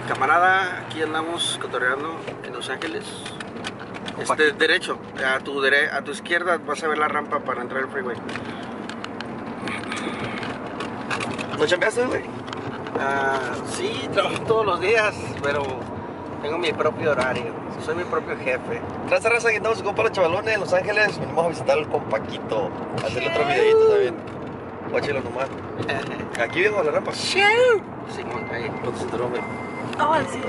Camarada, aquí andamos cotorreando en Los Ángeles. Derecho, a tu izquierda vas a ver la rampa para entrar al freeway. ¿No chambeaste, güey? Sí, trabajo todos los días, pero tengo mi propio horario. Soy mi propio jefe. Raza, que estamos con compa Los Chavalones en Los Ángeles. Venimos a visitar al compaquito. A hacerle otro videito también. Guáchelo nomás. Aquí vengo a la rampa. Sí, ahí. Con tu cinturón, güey. Oh, sí.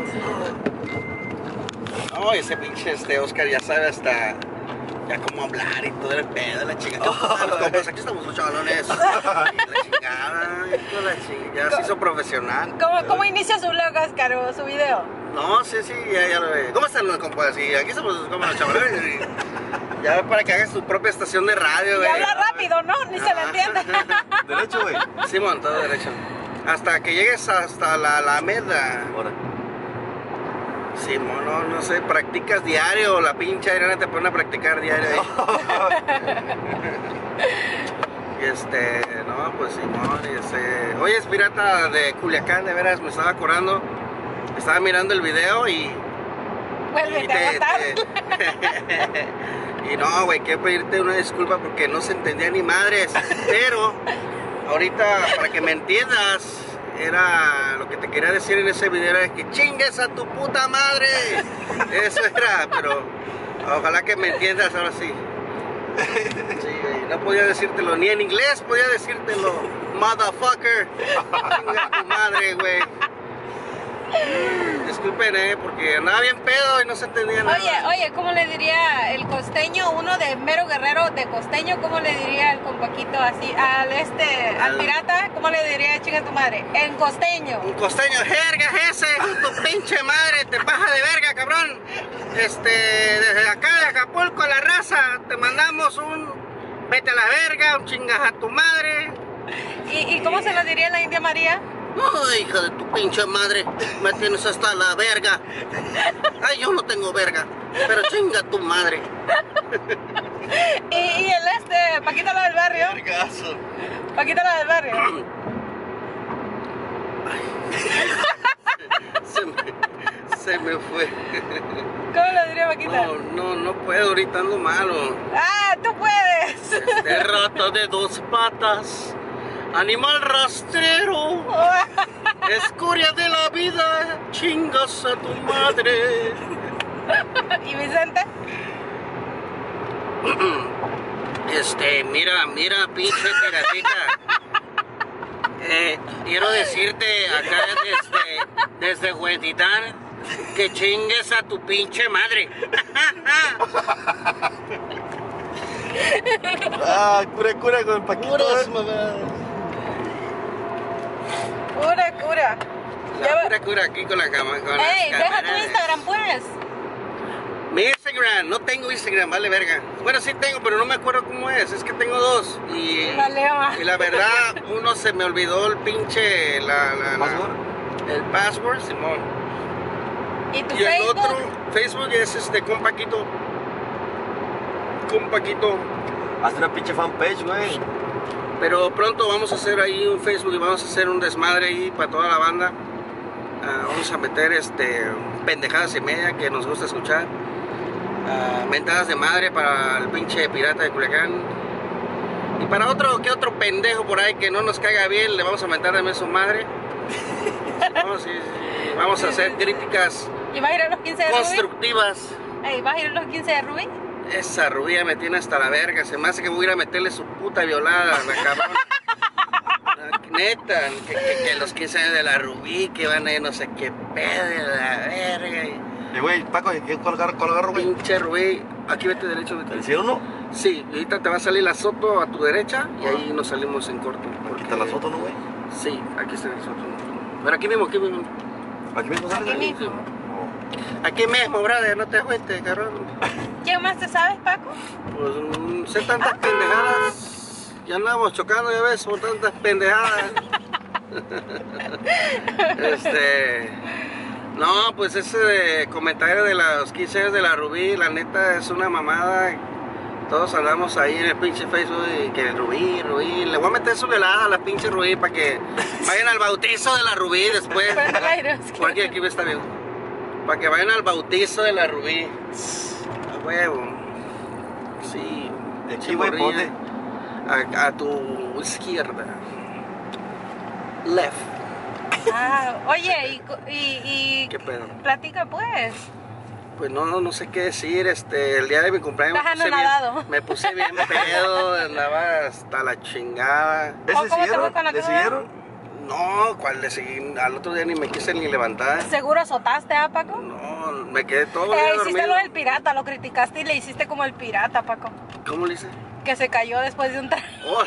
No, ese pinche Oscar ya sabe hasta ya cómo hablar y todo el pedo, la chingada. Los compas, aquí estamos Los Chavalones. La chingada, ya se hizo profesional. ¿Cómo inicia su vlog, Oscar, o su video? No, sí, ya lo ve. ¿Cómo están los compas? Sí, aquí estamos como Los Chavalones. Ya para que hagas tu propia estación de radio, Y güey. habla rápido, ¿no? Ni se le entiende. Derecho, güey. Simón, todo derecho. Hasta que llegues hasta la Alameda. Ahora. Simón, no sé, practicas diario. La pinche Irene te pone a practicar diario ahí. Y no, pues Simón, oye, es pirata de Culiacán, de veras, me estaba acordando. Estaba mirando el video y Vuélvete a botar. Y no, güey, quiero pedirte una disculpa porque no se entendía ni madres. Pero ahorita, para que me entiendas, era lo que te quería decir en ese video, era que chingues a tu puta madre. Eso era, pero ojalá que me entiendas ahora sí. Sí, güey, no podía decírtelo ni en inglés, podía decírtelo. Motherfucker. Chinga a tu madre, güey. Disculpen, porque andaba bien pedo y no se entendía nada. Oye, ¿cómo le diría el costeño, uno de mero guerrero de costeño, cómo le diría el compaquito así, al pirata, cómo le diría chinga tu madre? En costeño. Un costeño, jerga ese, tu pinche madre, te baja de verga, cabrón. Desde acá de Acapulco, la raza, te mandamos un vete a la verga, un chingas a tu madre. ¿Y cómo se lo diría la India María? Ay, hija de tu pinche madre, me tienes hasta la verga. Ay, yo no tengo verga, pero chinga tu madre. Y el Paquita la del barrio. Vergazo. Paquita la del barrio. Se me fue. ¿Cómo lo diría Paquita? No puedo, ahorita ando malo. ¡Ah, tú puedes! Rata de dos patas, animal rastrero, escoria de la vida, chingas a tu madre. ¿Y Vicente? Mira, pinche piratita. Quiero decirte acá desde Huentitán que chingues a tu pinche madre. Cura con el Paquito. Puras mamadas. Cura. La cura aquí con la cama. ¡Ey, deja tu Instagram, pues! Mi Instagram, no tengo Instagram, vale verga. Bueno, sí tengo, pero no me acuerdo cómo es tengo dos. Y la verdad, uno se me olvidó el pinche, el password, Simón. ¿Y tu Y el Facebook? otro, Facebook es Compaquito. Haz una pinche fanpage, güey. Pero pronto vamos a hacer ahí un Facebook y vamos a hacer un desmadre ahí para toda la banda. Vamos a meter pendejadas y media que nos gusta escuchar. Mentadas de madre para el pinche pirata de Culiacán. Y para otro pendejo por ahí que no nos caiga bien, le vamos a mentar también su madre. Vamos a hacer críticas ¿Y vas a ir a los 15 de Rubí? constructivas. Ey, ¿vas a ir a los 15 de Rubí? Esa rubia me tiene hasta la verga. Se me hace que voy a ir a meterle su puta violada a la cabrón. Neta, que los 15 años de la Rubí, que van a ir no sé qué pedo de la verga. Güey, Paco, ¿cuál agarro, güey? Pinche Rubí. Aquí vete derecho, vete. ¿El cielo no? Sí, ahorita te va a salir la Soto a tu derecha y ahí nos salimos en corto. Porque está la Soto, ¿no, güey? Sí, aquí está la Soto. Pero aquí mismo. ¿Aquí mismo sale? Aquí mismo. Aquí mismo, brother, no te agüites, cabrón. ¿Quién más te sabes, Paco? Pues sé tantas pendejadas. Ya andamos chocando, ya ves, por tantas pendejadas. No, pues ese comentario de los 15 años de la Rubí, la neta es una mamada. Todos andamos ahí en el pinche Facebook y que Rubí. Le voy a meter su velada a la pinche Rubí para que vayan al bautizo de la Rubí después. Porque aquí está bien. Para que vayan al bautizo de la Rubí. A huevo. Sí. De aquí, güey, ponte. A tu izquierda. Left. Oye, y ¿Qué pedo? platica pues. Pues no sé qué decir, el día de mi cumpleaños me puse bien pedo, andaba hasta la chingada. ¿Cómo te fue con la ¿Le siguieron? No, ¿cuál le seguí? Al otro día ni me quise ni levantar. ¿Seguro azotaste, Paco? No, me quedé todo el día Hiciste dormido. lo del pirata, lo criticaste y le hiciste como el pirata, Paco. ¿Cómo le hice? Que se cayó después de un trago. Oh.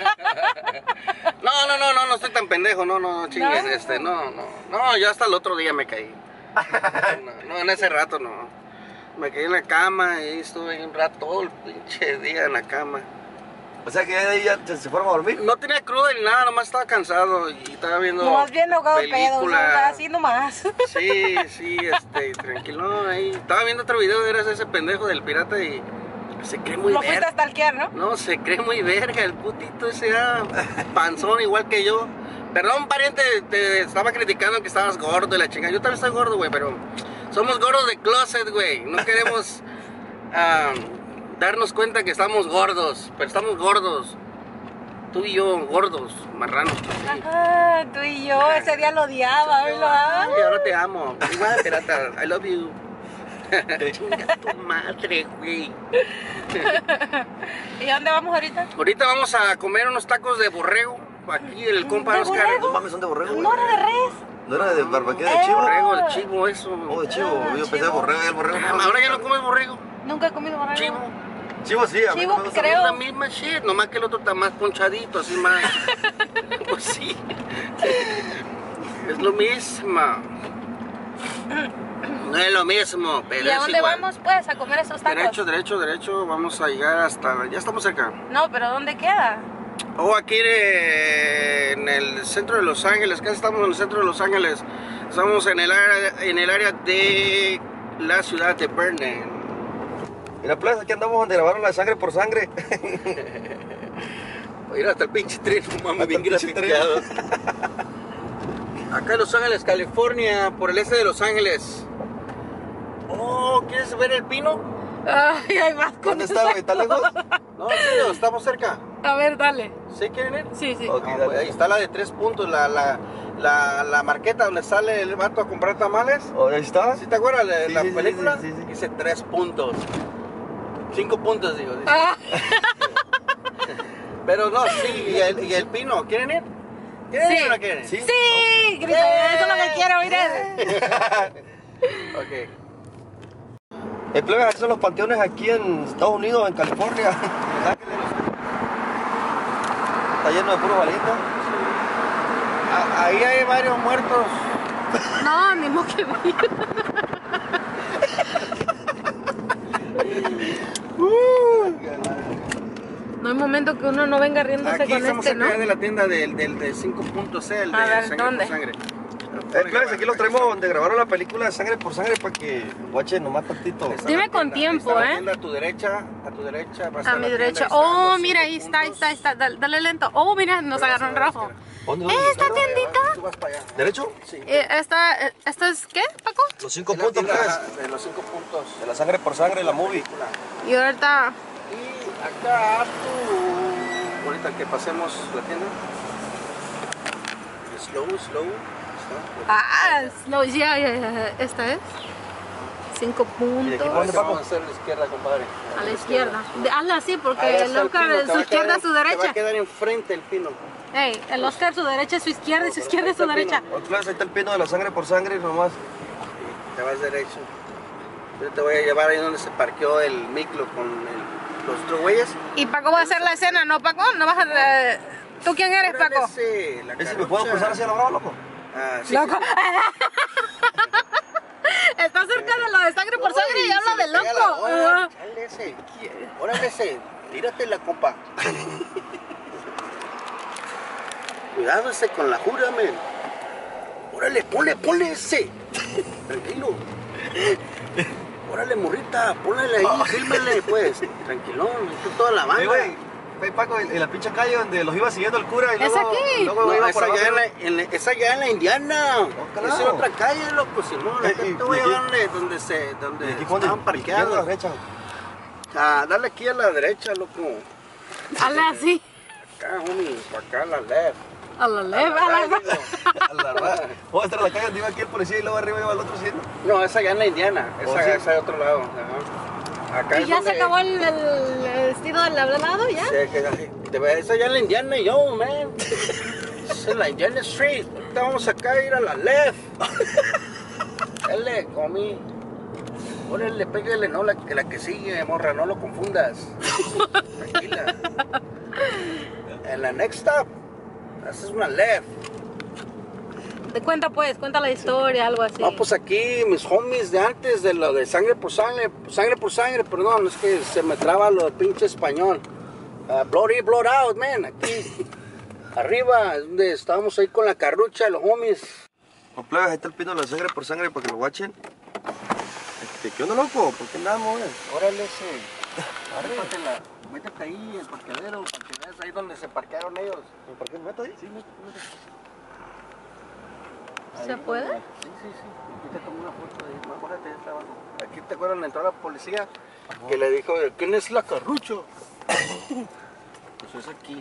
No estoy tan pendejo, no, chinguen, no, yo hasta el otro día me caí. No, en ese rato no. Me caí en la cama y estuve un rato todo el pinche día en la cama. O sea que de ahí ya se fueron a dormir. No tenía cruda ni nada, nomás estaba cansado y estaba viendo Nomás bien ahogado el pedo, película. así nomás. Sí, tranquilo ahí. Estaba viendo otro video de ese pendejo del pirata y se cree muy Lo fuiste verga. a stalkear, ¿no? No, se cree muy verga el putito ese, panzón igual que yo. Perdón, pariente, te estaba criticando que estabas gordo y la chingada. Yo también estoy gordo, güey, pero somos gordos de closet, güey. No queremos darnos cuenta que estamos gordos, pero estamos gordos. Tú y yo, gordos, marranos. Sí. Ajá, tú y yo, ese día lo odiaba, ¿verdad? Ay, ahora te amo. Igual, pirata, I love you. Chinga tu madre, güey. ¿Y a dónde vamos ahorita? Ahorita vamos a comer unos tacos de borrego. Aquí el compa ¿De Oscar. borrego? No mames, son de borrego, güey. No era de res. ¿No era de barbacoa de chivo? Borrego, de chivo, eso. Oh, de chivo. Yo pensé de chivo. borrego y el borrego no. Ahora ya no comes borrego. Nunca he comido borrego. Chivo. Chivo sí, a mí Chivo, no me gusta. creo. Es la misma shit, nomás que el otro está más ponchadito, así más. Pues sí. Es lo mismo. No es lo mismo, pero ¿Y a es dónde igual. vamos, pues, a comer esos tacos? Derecho. Vamos a llegar hasta. Ya estamos cerca. No, pero ¿dónde queda? Aquí en el centro de Los Ángeles. Casi estamos en el centro de Los Ángeles. Estamos en el área de la ciudad de Vernon. Mira, pues aquí andamos donde grabaron la de Sangre por Sangre. Voy a ir hasta el pinche tren, mames, Hasta bien el pinche graficado. Acá en Los Ángeles, California, por el este de Los Ángeles. Oh, ¿quieres ver el pino? Ay, hay más con ¿Dónde está, güey? ¿Está lejos? No, sí, estamos cerca. A ver, dale. ¿Sí quieren ir? Sí, sí. Ok, Ah, dale. pues ahí está la de 3 puntos, la marqueta donde sale el vato a comprar tamales. ¿O ahí está? ¿Sí te acuerdas de Sí, la sí, sí, película? sí, sí. Dice 3 puntos. 5 puntos, digo. Dice. Ah, Pero no, sí, y el pino, ¿quieren ir? ¿Quieren Sí. ir o no quieren? Sí. sí, grita, eso es lo que quiero oír. Ok. El plebe, esos son los panteones aquí en Estados Unidos, en California. en Los Ángeles. Está lleno de puro valiente. Ahí hay varios muertos. No, ni modo que vi. No hay momento que uno no venga riéndose Aquí con estamos este, ¿no? acá de la tienda del 5 puntos, el de A ver, sangre ¿dónde? por sangre. Plebes, aquí los traemos donde grabaron la película de Sangre por Sangre para que guachen nomás tantito. Está Dime la con tienda, tiempo, está la ¿eh? tienda a tu derecha va A estar mi la derecha. tienda, ahí están Oh, los mira, 5 ahí está, ahí puntos. está, ahí está. Dale lento. Oh, mira, nos agarró en rojo. ¿Dónde? ¿Esta tiendita? Tú vas para allá. ¿Derecho? Sí. ¿Esta es qué, Paco? Los 5 Es la puntos, tienda plebes. de los 5 puntos. De la Sangre por Sangre, la movie. Y ahorita... Y acá tú, ahorita que pasemos la tienda. Slow. Ah, no, ya. Esta es. 5 ¿Y de aquí por dónde, puntos. Vamos a hacer a la izquierda, compadre. A la izquierda. Hazla así Ahí porque está el Oscar pino, de te su va a izquierda quedar a su Te va a derecha. quedar enfrente el pino. Ey, el Oscar su derecha es su izquierda y su izquierda es su derecha. Plebes, ahí está el pino de la Sangre por Sangre nomás. Te vas derecho. Yo te voy a llevar ahí donde se parqueó el micro con los otros güeyes. Y Paco va a hacer la escena, ¿no, Paco? ¿No vas a... ¿Tú quién eres, Paco? Sí, la ¿Ese me puedo cruzar hacia la brava, loco? Ah, sí, Loco. sí. Está cerca de lo de Sangre por Sangre y Uy, habla se de le pega la loco. hora. Ajá. Chale ese. Órale ese. Tírate la compa. Cuidado ese con la jura, men. Órale, ponle ese. Tranquilo. órale, morrita, ponle ahí, fílmale, pues. Tranquilón, esto es toda la banda. Sí, güey, Paco, en la pinche calle donde los iba siguiendo el cura y ¿Es luego, aquí? luego No, iba esa por abajo. esa allá en la Indiana. carajo. Esa es otra calle, loco, Simón. Acá te voy a llevar donde ¿Y aquí estaban a la parqueados. derecha? Dale aquí a la derecha, loco. Hazle así. Acá, homie, para acá a la left. A la leva, a la Digo, A la raza. Vamos a estar en la calle donde iba aquí el policía y luego arriba iba el otro haciendo. No, esa allá en la Indiana. ¿Oh, Esa, sí? esa de otro lado. Ajá. Acá ¿Y es ya se donde- acabó el vestido del hablado ya? Sí, esa allá en la Indiana, yo, man. Esa es la Indiana Street. Ahorita vamos acá a ir a la left. Dale, comí. Órale, pégale, no, la que sigue, morra, no lo confundas. Tranquila. En la next stop, haces una left. Cuenta la historia, algo así. No, pues aquí mis homies de antes, de lo de sangre por sangre, perdón, es que se me traba lo del pinche español. Blood in, blood out, man, aquí. Arriba, es donde estábamos ahí con la carrucha, los homies. Pues plebes, ahí está el pino de la sangre por sangre para que lo guachen. ¿Qué onda, loco? ¿Por qué andamos, güey? Órale, sí. Métete ahí, el parqueadero, para que veas ahí donde se parquearon ellos. ¿Por qué me meto ahí? Sí, métete. ¿Se Ahí, puede? Sí. Aquí te tomo una foto ahí. Más bájate de esta abajo. Aquí te acuerdan, entró la policía que le dijo, ¿quién es la carrucha? Pues es aquí.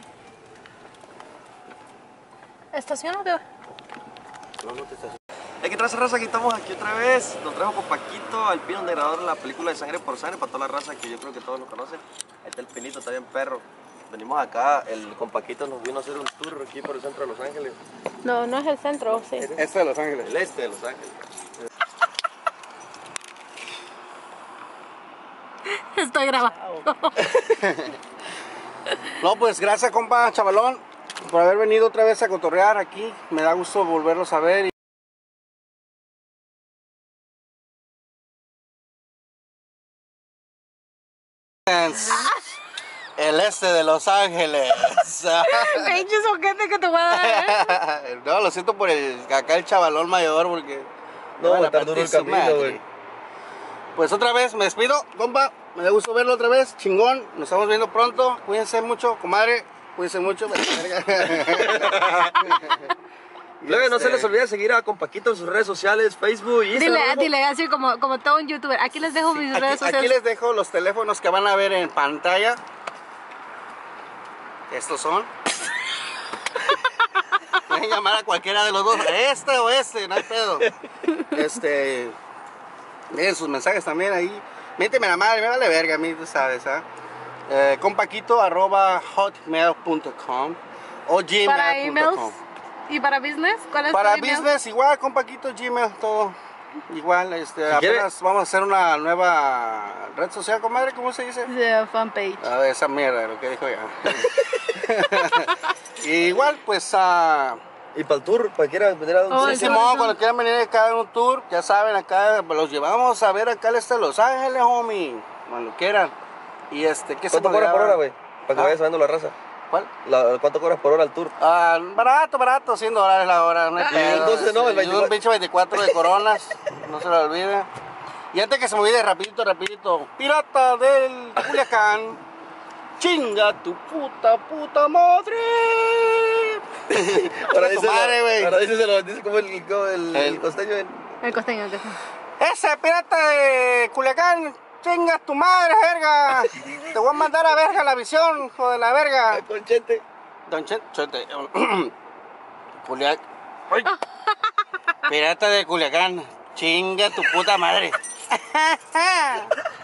¿Estacionate? No te estás... ¿Qué traza, raza? Aquí estamos aquí otra vez. Nos trajo con Paquito al pino donde grabaron la película de Sangre por Sangre para toda la raza que yo creo que todos lo conocen. Ahí está el pinito, está bien perro. Venimos acá, con Paquito nos vino a hacer un tour aquí por el centro de Los Ángeles. No, no es el centro, sí. Este de Los Ángeles. El este de Los Ángeles. Estoy grabando. No, pues gracias, compa Chavalón, por haber venido otra vez a cotorrear aquí. Me da gusto volverlos a ver. El este de Los Ángeles. Pinche soquete que te voy a dar, ¿eh? No, lo siento por acá el chavalón mayor porque... No, van a está duro el partir su camino, madre. güey. Pues otra vez me despido, compa. Me da gusto verlo otra vez. Chingón. Nos estamos viendo pronto. Cuídense mucho, comadre. Cuídense mucho. Luego no se les olvide seguir a con Paquito en sus redes sociales, Facebook y Instagram. Dile así como todo un youtuber. Aquí les dejo mis redes sociales. Aquí les dejo los teléfonos que van a ver en pantalla. Estos son. Pueden llamar a cualquiera de los dos, este o este, no hay pedo. Miren sus mensajes también ahí. Méteme la madre, me vale verga a mí, tú sabes, ¿ah? Compaquito@hotmail.com o Para emails gmail.com. y para business, ¿cuál es Para tu email? business igual, Compaquito, Gmail, todo. Igual, apenas quiere- vamos a hacer una nueva red social, comadre, ¿cómo se dice? The fanpage. Esa mierda, lo que dijo ya. Igual, pues, Y para el tour, cualquiera venir a Oh, un el sí, tour, Simón, el cuando quieran venir acá en un tour, ya saben, acá los llevamos a ver acá al este de Los Ángeles, homie, cuando quieran. Y ¿qué se ¿Cuánto me cobras por olvidaba? hora, güey? Para que ¿Ah? vayas sabiendo la raza. ¿Cuál? ¿Cuánto cobras por hora al tour? Barato, $100 la hora, no hay pedo. entonces no, el Y un 24. pinche 24 de coronas, no se lo olvide. Y antes que se me olvide, rapidito, Pirata del Culiacán, chinga tu puta madre. Ahora Tu madre, güey. Ahora dice como el costeño. El costeño. Ese pirata de Culiacán, chinga tu madre, verga. Te voy a mandar a verga la visión, hijo de la verga. Conchete. Don Chete, Culiacán. Pirata de Culiacán, chinga tu puta madre.